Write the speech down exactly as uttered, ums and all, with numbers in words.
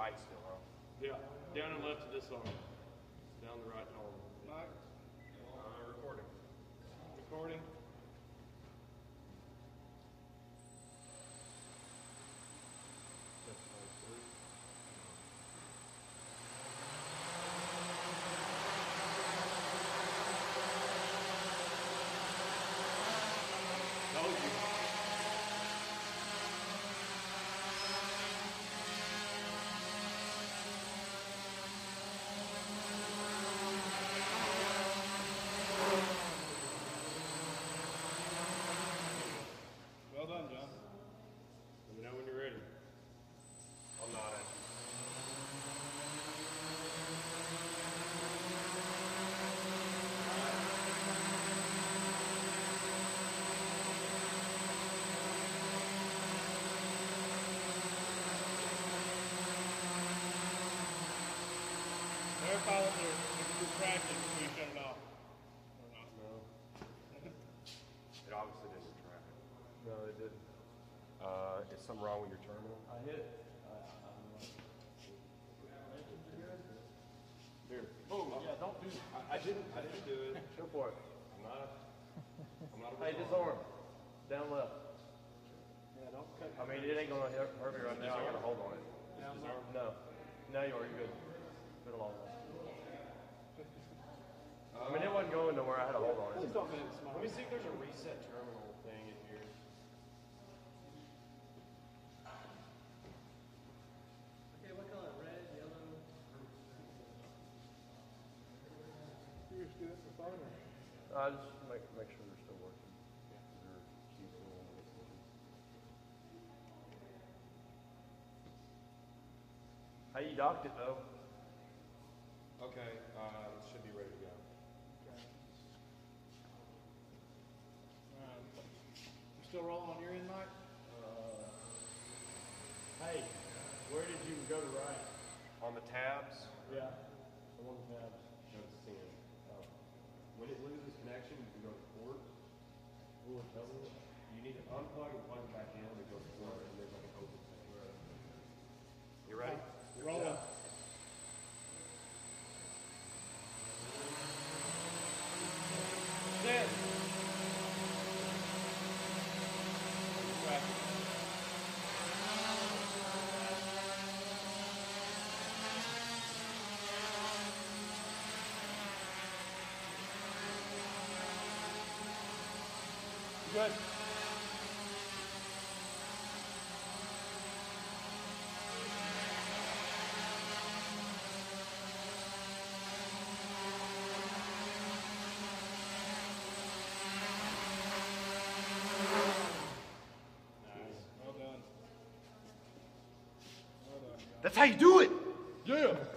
right still, huh? Yeah, down and left of this arm. Down the right arm. Mike? Uh, recording. Recording. Told you. Well done, John. Let me know when you're ready. I'm not at. Verify that you're, if you're cracking before you shut it off. Or not. No. It obviously didn't track it. No, it didn't. Uh, is something wrong with your terminal? I hit it. Here. Oh, yeah, don't do I, I didn't, I didn't do it. Go for it. I'm not a, I'm not a Hey, disarm. Down left. Yeah, don't cut. I mean, it ain't gonna hurt hurt me right now. I gotta hold on it. Down there. No. No, you are. You're good. Good along. I mean, it wasn't going nowhere. I had to hold on it. Please don't make it smart. Let me see if there's a reset terminal thing in here. Okay, what color? Red, yellow? You just do it for fun, or? I just make make sure they're still working. They're keeping on the decision. How you docked it though? Okay, uh, it should be ready to go. Alright. You still rolling on your end, Mike? Uh, hey, where did you go to right? On the tabs, Yeah. I'm on the tabs. no, it's ten. Uh, when it loses connection, you can go to port. Ooh, tell me. You need to unplug and plug it back in and go to port, and there's like an open thing. You ready? Rolling. Set. Cracking. Good. Well done. Well done, That's how you do it! John. Yeah.